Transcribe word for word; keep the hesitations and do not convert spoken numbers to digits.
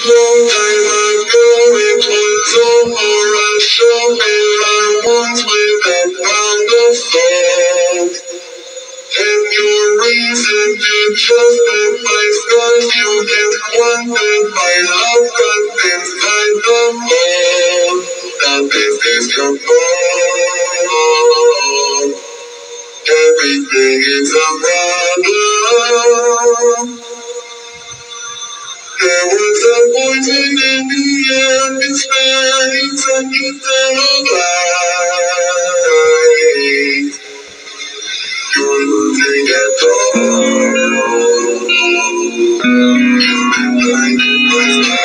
Long time ago it was over a shopping I once without found a fault. And your reason to justify scars you get wanted by love got things kind of old. That this is your fault. Everything is a problem. There was a poison in the air, it's fades and you tell lies. You're losing it all. You've been blinded by stars.